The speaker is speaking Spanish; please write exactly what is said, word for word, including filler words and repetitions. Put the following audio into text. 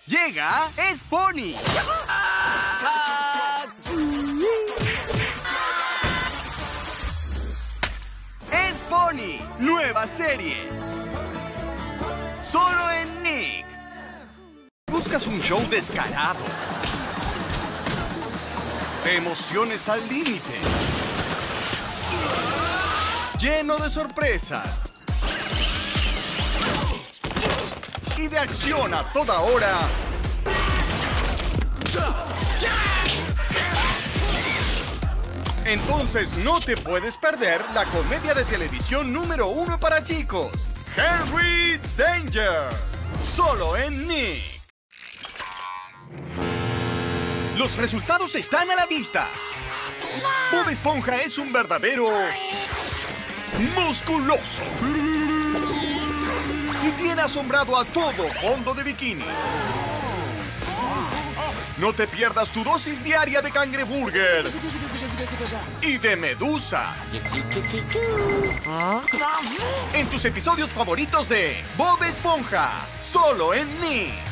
Llega Spony. Spony, nueva serie. Solo en Nick. ¿Buscas un show descarado? De emociones al límite. Lleno de sorpresas. Y de acción a toda hora. Entonces no te puedes perder la comedia de televisión número uno para chicos, Henry Danger, solo en Nick. Los resultados están a la vista. Bob Esponja es un verdadero musculoso. Y tiene asombrado a todo fondo de bikini. No te pierdas tu dosis diaria de cangreburger y de medusas en tus episodios favoritos de Bob Esponja, solo en Nick.